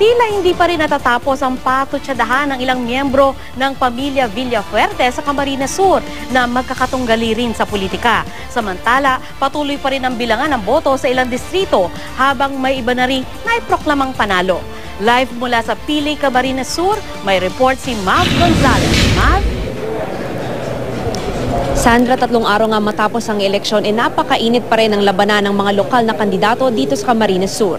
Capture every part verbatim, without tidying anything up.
Tila hindi pa rin natatapos ang patutsadahan ng ilang miyembro ng pamilya Villafuerte sa Camarines Sur na magkakatunggali rin sa politika. Samantala, patuloy pa rin ang bilangan ng boto sa ilang distrito habang may iba na rin naipproklamang panalo. Live mula sa Pili, Camarines Sur, may report si Mav Gonzalez. Mav? Sandra, tatlong araw nga matapos ang eleksyon, e napakainit pa rin ang labanan ng mga lokal na kandidato dito sa Camarines Sur.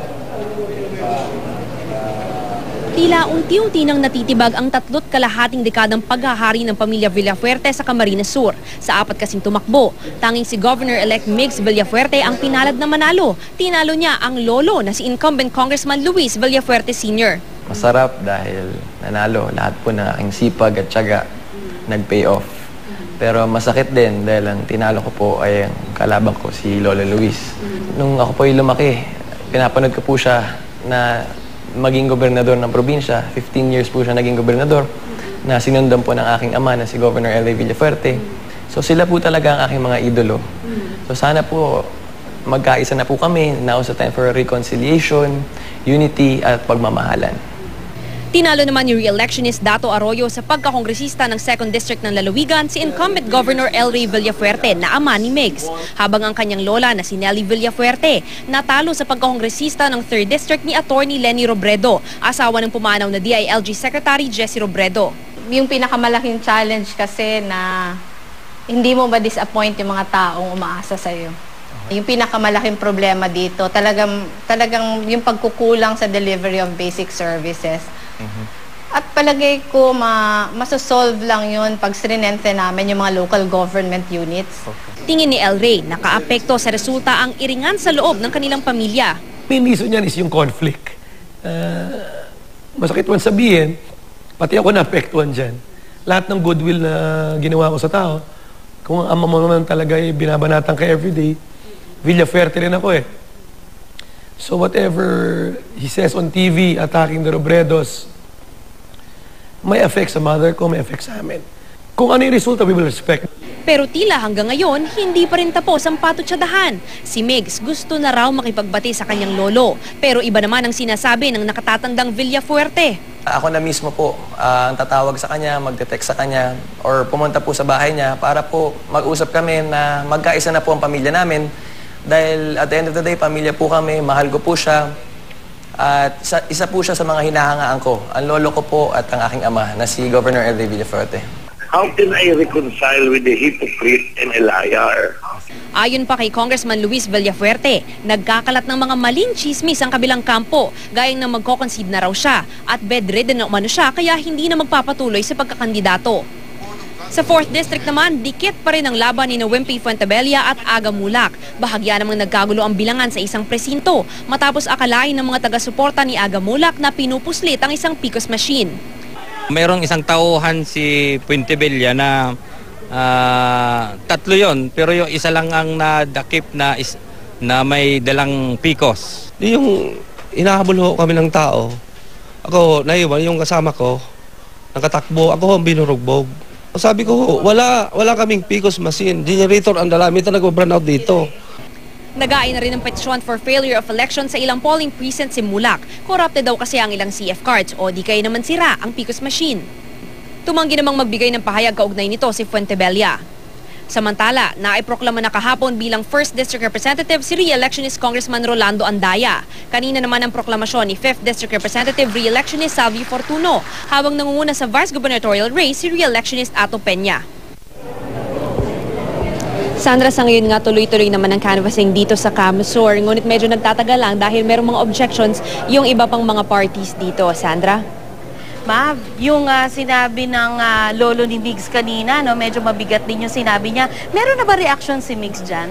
Tila unti-unti nang natitibag ang tatlot kalahating dekadang paghahari ng pamilya Villafuerte sa Camarines Sur. Sa apat kasing tumakbo, tanging si Governor-elect Migs Villafuerte ang pinalad na manalo. Tinalo niya ang lolo na si incumbent Congressman Luis Villafuerte Senior Masarap dahil nanalo. Lahat po ng aking sipag at tiyaga nag-pay off. Pero masakit din dahil ang tinalo ko po ay ang kalaban ko, si Lolo Luis. Nung ako po ay lumaki, pinapanood ko po siya na maging gobernador ng probinsya. fifteen years po siya naging gobernador na sinundan po ng aking ama na si Governor L A Villafuerte. So sila po talaga ang aking mga idolo. So sana po magkaisa na po kami. Now is the time for reconciliation, unity at pagmamahalan. Tinalo naman ni re-electionist Dato Arroyo sa pagkakongresista ng second District ng Lalawigan si incumbent Governor El Rey Villafuerte na ama ni Migs, habang ang kanyang lola na si Nelly Villafuerte natalo sa pagkakongresista ng third District ni Attorney Lenny Robredo, asawa ng pumanaw na D I L G Secretary Jessie Robredo. Yung pinakamalaking challenge kasi na hindi mo ma-disappoint yung mga taong umaasa sa iyo. Yung pinakamalaking problema dito, talagang, talagang yung pagkukulang sa delivery of basic services. Mm-hmm. At palagay ko, ma masosolve lang yun pag sinenente namin yung mga local government units. Okay. Tingin ni El Rey, nakaapekto sa resulta ang iringan sa loob ng kanilang pamilya. Main reason yan is yung conflict. Uh, masakit man sabihin, pati ako naapektuhan dyan. Lahat ng goodwill na ginawa ko sa tao, kung ang ama mo naman talaga ay binabanatan ka everyday, Villafuerte rin ako eh. So whatever he says on T V, attacking the Robredos, may effect sa mother ko, may effect sa amin. Kung ano yung resulta, we will respect. Pero tila hanggang ngayon, hindi pa rin tapos ang patutsadahan. Si Migs gusto na raw makipagbati sa kanyang lolo. Pero iba naman ang sinasabi ng nakatatandang Villafuerte. Ako na mismo po uh, ang tatawag sa kanya, magte-text sa kanya, or pumunta po sa bahay niya para po mag-usap kami na magkaisa na po ang pamilya namin. Dahil at the end of the day, pamilya po kami, mahal ko po siya. At isa, isa po siya sa mga hinahangaan ko. Ang lolo ko po at ang aking ama na si Governor El Rey Villafuerte. How can I reconcile with the hypocrite and a liar? Ayon pa kay Congressman Luis Villafuerte, nagkakalat ng mga maling chismis ang kabilang kampo, gayang na magko-concede na raw siya at bedridden na umano siya kaya hindi na magpapatuloy sa pagkakandidato. Sa fourth District naman, dikit pa rin ang laban ni Wimpy Fuentebella at Aga Mulak. Bahagya namang nagkagulo ang bilangan sa isang presinto matapos akalain ng mga taga-suporta ni Aga Mulak na pinupuslit ang isang P I C O S machine. Mayroong isang tauhan si Fuentebella na uh, tatlo yon, pero yung isa lang ang nadakip na, is, na may dalang P I C O S. Yung inahabol ho kami ng tao, ako naiwan, yung kasama ko, nakatakbo, ako ang binurugbog. Sabi ko, wala, wala kaming P I C O S machine. Generator ang dala. May talaga burn out dito. Nagain na rin ang petisyon for failure of election sa ilang polling precincts si Mulak. Corrupted daw kasi ang ilang C F cards o di kaya naman sira ang P I C O S machine. Tumanggi namang magbigay ng pahayag kaugnay nito si Fuentebella. Samantala, naiproklama na kahapon bilang first District Representative si re-electionist Congressman Rolando Andaya. Kanina naman ang proklamasyon ni fifth District Representative re-electionist Salvi Fortuno, habang nangunguna sa vice gubernatorial race si re-electionist Ato Peña. Sandra, sa ngayon nga tuloy-tuloy naman ang canvassing dito sa Camsur, ngunit medyo nagtatagal lang dahil merong mga objections yung iba pang mga parties dito. Sandra? Mav, yung uh, sinabi ng uh, lolo ni Migs kanina, no, medyo mabigat din yung sinabi niya. Meron na ba reaction si Migs dyan?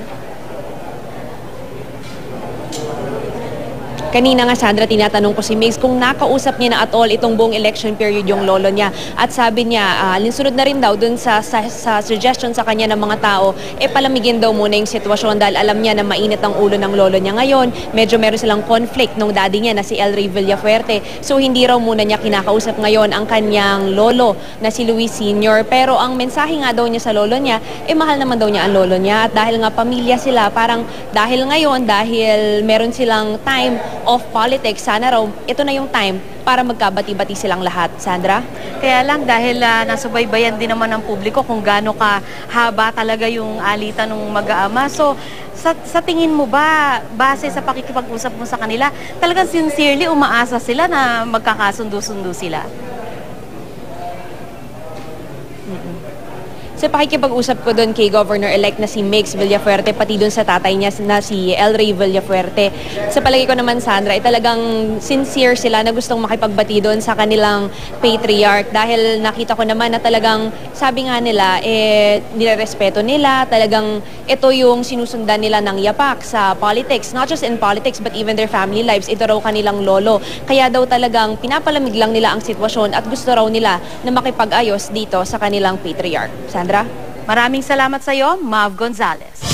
Kanina nga, Sandra, tinatanong ko si Migs kung nakausap niya na at all itong buong election period yung lolo niya. At sabi niya, uh, linsunod na rin daw dun sa, sa, sa suggestion sa kanya ng mga tao, eh palamigin daw muna yung sitwasyon dahil alam niya na mainit ang ulo ng lolo niya ngayon. Medyo meron silang conflict nung daddy niya na si El Rey Villafuerte. So hindi raw muna niya kinakausap ngayon ang kanyang lolo na si Luis Senior Pero ang mensahe nga daw niya sa lolo niya, eh mahal naman daw niya ang lolo niya. At dahil nga pamilya sila, parang dahil ngayon, dahil meron silang time of politics, sana raw ito na yung time para magkabati-bati silang lahat. Sandra? Kaya lang dahil uh, nasubaybayan din naman ng publiko kung gaano kahaba talaga yung alitan ng mag-aama. So, sa, sa tingin mo ba, base sa pakikipag-usap mo sa kanila, talagang sincerely umaasa sila na magkakasundo-sundo sila? Sa pakikipag-usap ko doon kay Governor-elect na si Mix Villafuerte, pati doon sa tatay niya na si El Rey Villafuerte, sa palagi ko naman, Sandra, ay talagang sincere sila na gustong makipagbati doon sa kanilang patriarch dahil nakita ko naman na talagang, sabi nga nila, eh, nirerespeto nila, talagang ito yung sinusundan nila ng yapak sa politics, not just in politics but even their family lives. Ito raw kanilang lolo. Kaya daw talagang pinapalamig lang nila ang sitwasyon at gusto raw nila na makipag-ayos dito sa kanilang patriarch. Sandra? Maraming salamat sa iyo, Mav Gonzalez.